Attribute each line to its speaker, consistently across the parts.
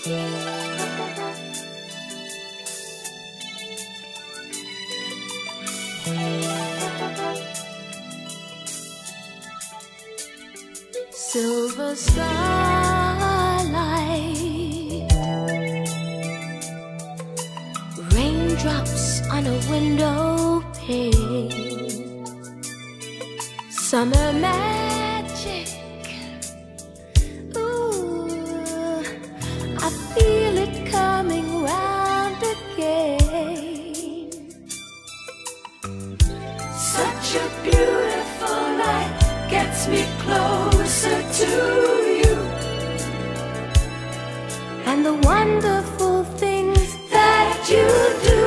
Speaker 1: Silver starlight, raindrops on a window pane, summer magic. Ooh, I feel it coming round again. Such a beautiful night gets me closer to you, and the wonderful things that you do,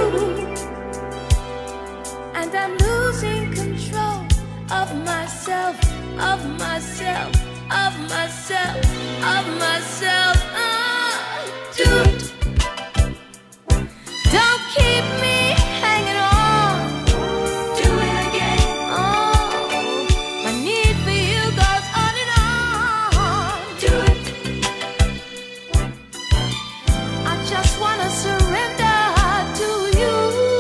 Speaker 1: and I'm losing control of myself, of myself, of myself, of myself. Do it. Don't keep me hanging on. Do it again. Oh, my need for you goes on and on. Do it. I just wanna surrender to you.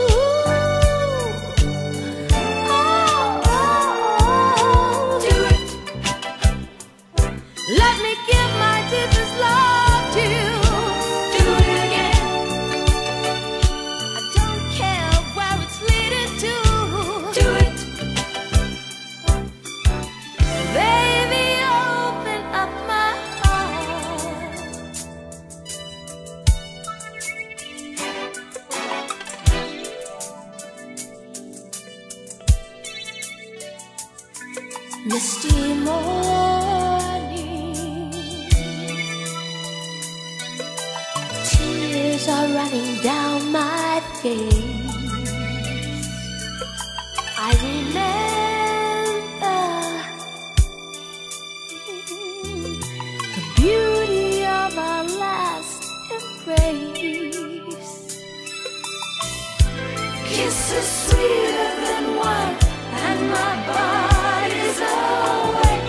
Speaker 1: Do it. Let me give my deepest love to you. Do it again. I don't care where it's leading to. Do it. Baby, open up my heart. Misty morning, tears are running down my face. I remember the beauty of our last embrace. Kisses sweeter than wine, and my body's awake.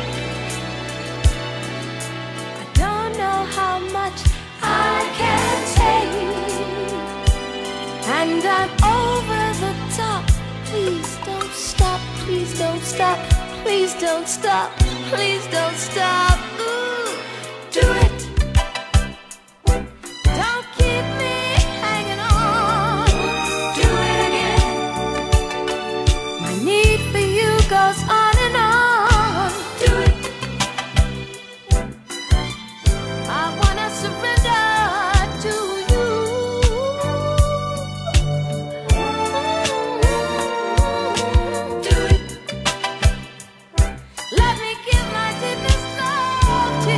Speaker 1: I don't know how much I can take, and I'm over the top. Please don't stop, please don't stop, please don't stop, please don't stop. Ooh, do it. Don't keep me hanging on. Do it again. My need for you goes on and on. Do it. I wanna surrender to you. Do it. Let me give my deepest love to